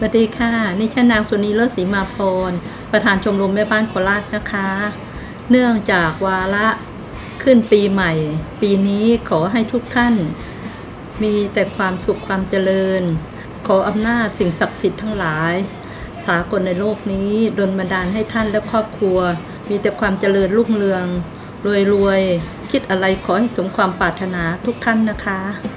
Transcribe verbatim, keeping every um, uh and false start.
วัสดีค่ะนี่ฉันนางสุนีเลิศศรีมาพรประธานชมรมแม่บ้านโคราชนะคะเนื่องจากวาระขึ้นปีใหม่ปีนี้ขอให้ทุกท่านมีแต่ความสุขความเจริญขออำนาจสิ่งศักดิ์สิทธิ์ทั้งหลายสากลในโลกนี้ดลบันดาลให้ท่านและครอบครัวมีแต่ความเจริญรุ่งเรืองรวยๆคิดอะไรขอให้สมความปรารถนาทุกท่านนะคะ